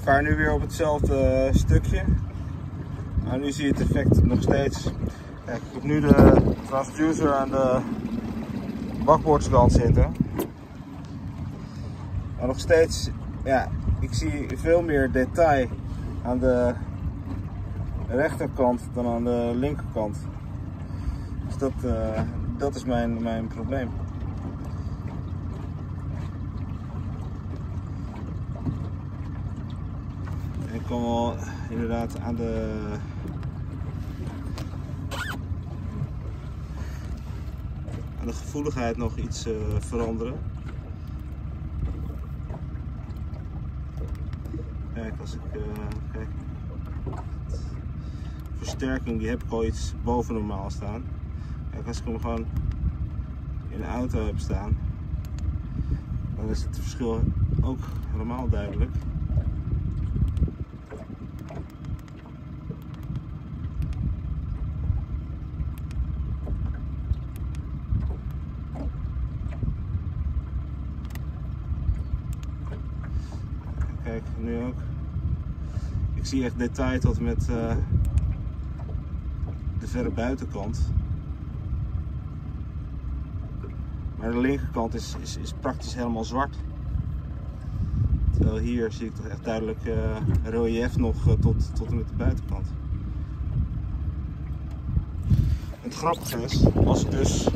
vaar nu weer op hetzelfde stukje. Nou, nu zie je het effect nog steeds. Kijk, ik heb nu de transducer aan de bakboordskant zitten. Maar nog steeds, ja, ik zie veel meer detail aan de rechterkant dan aan de linkerkant. Dus dat is mijn probleem. En ik kan wel inderdaad aan de gevoeligheid nog iets veranderen. Kijk, als ik kijk, versterking die heb ik al iets boven normaal staan. Kijk, als ik hem gewoon in de auto heb staan, dan is het verschil ook helemaal duidelijk. Kijk, nu ook. Ik zie echt detail tot met de verre buitenkant. Maar de linkerkant is praktisch helemaal zwart. Terwijl hier zie ik toch echt duidelijk relief nog tot en met de buitenkant. Het grappige is, als ik dus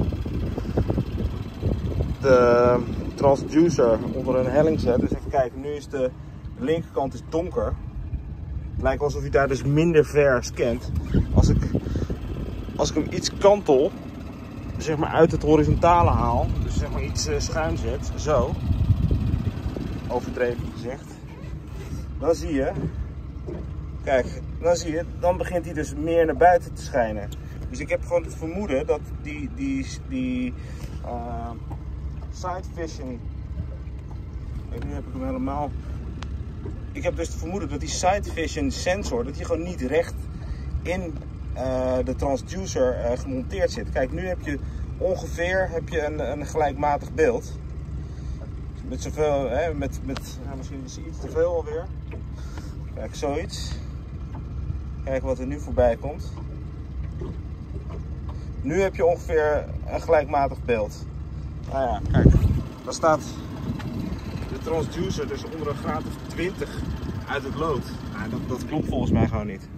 de transducer onder een helling zet, dus even kijken, nu is de linkerkant is donker. Het lijkt alsof hij daar dus minder ver scant. Als ik hem iets kantel, zeg maar uit het horizontale haal, dus zeg maar iets schuin zet, zo, overdreven gezegd, dan zie je, kijk, dan begint hij dus meer naar buiten te schijnen. Dus ik heb gewoon het vermoeden dat die side vision, kijk, nu heb ik hem helemaal. Ik heb dus het vermoeden dat die side vision sensor, dat die gewoon niet recht in de transducer gemonteerd zit. Kijk, nu heb je ongeveer een gelijkmatig beeld. Met zoveel, hè, misschien is het iets te veel alweer. Kijk, zoiets. Kijk wat er nu voorbij komt. Nu heb je ongeveer een gelijkmatig beeld. Nou ja, kijk, dan staat de transducer dus onder een graad of 20 uit het lood. Nou, dat klopt volgens mij gewoon niet.